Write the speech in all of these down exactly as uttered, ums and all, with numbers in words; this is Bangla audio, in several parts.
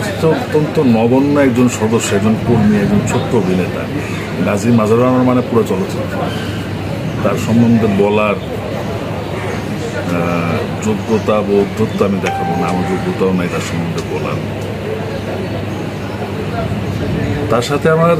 চলচ্চিত্র অত্যন্ত নগণ্য একজন সদস্য, একজন কর্মী, একজন ছোট্ট অভিনেতা। গাজী মাজহারুল আনোয়ার মানে পুরো চলচ্চিত্র। তার সম্বন্ধে বলার যোগ্যতা বা উদ্ধত্তা আমি দেখাবো না, আমার যোগ্যতাও নাই তার সম্বন্ধে বলার। তার সাথে আমার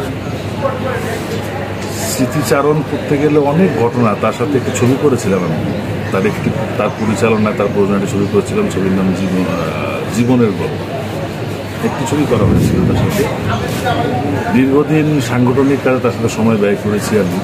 স্মৃতিচারণ করতে গেলে অনেক ঘটনা। তার সাথে একটি ছবি করেছিলাম আমি, তার একটি তার পরিচালনায় তার প্রযোজনায় ছবি করেছিলাম, ছবির নাম জীবন জীবনের গল্প। একটি ছবি করা হয়েছিল তার সাথে। দীর্ঘদিন সাংগঠনিক কাজে তার সাথে সময় ব্যয় করেছি আমি।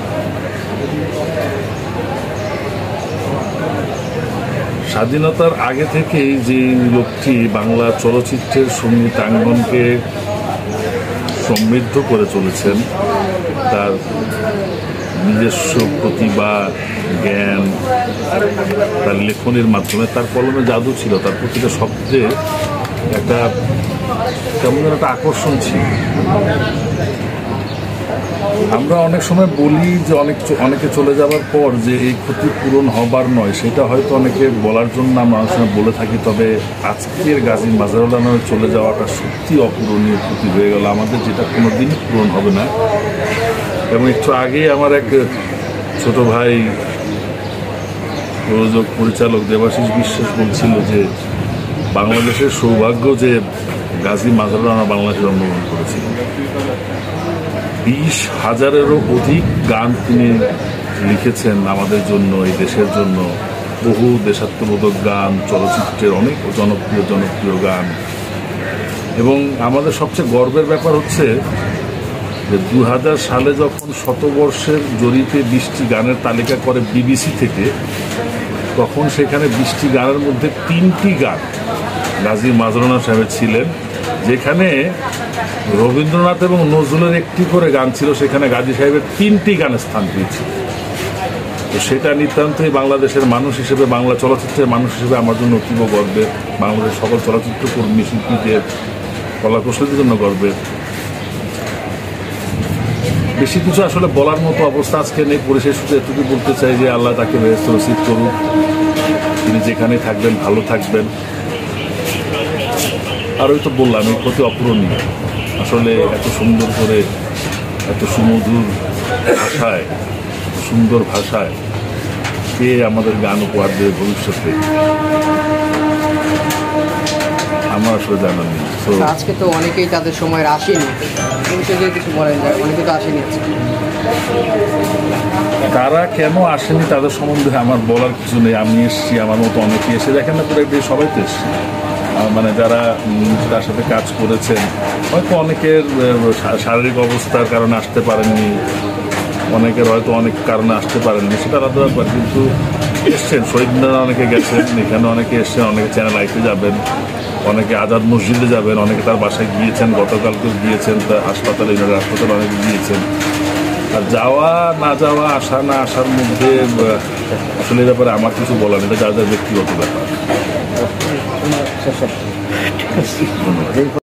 স্বাধীনতার আগে থেকেই যে লোকটি বাংলা চলচ্চিত্রের সঙ্গীতাঙ্গনকে সমৃদ্ধ করে চলেছেন, তার নিজস্ব প্রতিভা, জ্ঞান, তার লেখনের মাধ্যমে, তার কলমে জাদু ছিল, তার প্রতিটা শব্দে একটা কেমন একটা আকর্ষণ ছিল। আমরা অনেক সময় বলি যে অনেক অনেকে চলে যাওয়ার পর যে এই ক্ষতি পূরণ হবার নয়, সেটা হয়তো অনেকে বলার জন্য আমরা অনেক সময় বলে থাকি। তবে আজকের গাজী মাজহারুল আনোয়ার চলে যাওয়াটা সত্যি অপূরণীয় ক্ষতি হয়ে গেল আমাদের, যেটা কোনোদিনই পূরণ হবে না। এবং একটু আগেই আমার এক ছোট ভাই প্রযোজক পরিচালক দেবাশিস বিশ্বাস বলছিল যে বাংলাদেশের সৌভাগ্য যে গাজী মাজহারুল আনোয়ার বাংলাদেশে জন্মগ্রহণ করেছিলেন। বিশ হাজারেরও অধিক গান তিনি লিখেছেন আমাদের জন্য, এই দেশের জন্য। বহু দেশাত্মবোধক গান, চলচ্চিত্রের অনেক জনপ্রিয় জনপ্রিয় গান। এবং আমাদের সবচেয়ে গর্বের ব্যাপার হচ্ছে যে দু হাজার সালে যখন শতবর্ষের জরিপে বিশটি গানের তালিকা করে বিবিসি থেকে, তখন সেখানে বিশটি গানের মধ্যে তিনটি গান গাজী মাজহারুল আনোয়ার সাহেব ছিলেন। যেখানে রবীন্দ্রনাথ এবং নজরুলের একটি করে গান ছিল, সেখানে গাজী সাহেবের তিনটি গানের স্থান পেয়েছিল। তো সেটা নিতান্তই বাংলাদেশের মানুষ হিসেবে, বাংলা চলচ্চিত্রের মানুষ হিসেবে আমার জন্য অতীব গর্বের। বাংলাদেশের সকল চলচ্চিত্র কর্মী, শিল্পীদের, কলাকুশলীদের জন্য গর্বের। বেশি কিছু আসলে বলার মতো অবস্থা আজকে নেই। পরিশেষ শুধু এটুকু বলতে চাই যে আল্লাহ তাকে বেহেশত নসিব করুক, তিনি যেখানে থাকবেন ভালো থাকবেন। আর ওই তো বললাম, এই ক্ষতি অপূরণীয়। আসলে এত সুন্দর করে, এত সুমধুর ভাষায়, সুন্দর ভাষায় কে আমাদের গান উপহার দেবে ভবিষ্যতে আমার আসলে জানা নেই। আজকে তো অনেকেই তাদের সময়ের আসেনি, কিছু বলেন যায়, অনেকে তো আসেনি। তারা কেন আসেনি তাদের সম্বন্ধে আমার বলার কিছু নেই। আমি এসছি, আমার মতো অনেকে এসে দেখেন না, পুরো সবাই তো এসছি। মানে যারা তার সাথে কাজ করেছেন, হয়তো অনেকের শারীরিক অবস্থার কারণে আসতে পারেননি, অনেকের হয়তো অনেক কারণে আসতে পারেননি, সেটা আলাদা ব্যাপার। কিন্তু এসছেন, শহীদ মিনারে অনেকে গেছেন, এখানে অনেকে এসছেন, অনেকে চ্যানেল আইতে যাবেন, অনেকে আজাদ মসজিদে যাবেন, অনেকে তার বাসায় গিয়েছেন, গতকালকেও গিয়েছেন, তার হাসপাতালে, হাসপাতালে অনেকে গিয়েছেন। আর যাওয়া না যাওয়া, আসা না আসার মধ্যে আসলে এই ব্যাপারে আমার কিছু বলার নেই, এটা যার যার ব্যক্তিগত ব্যাপার।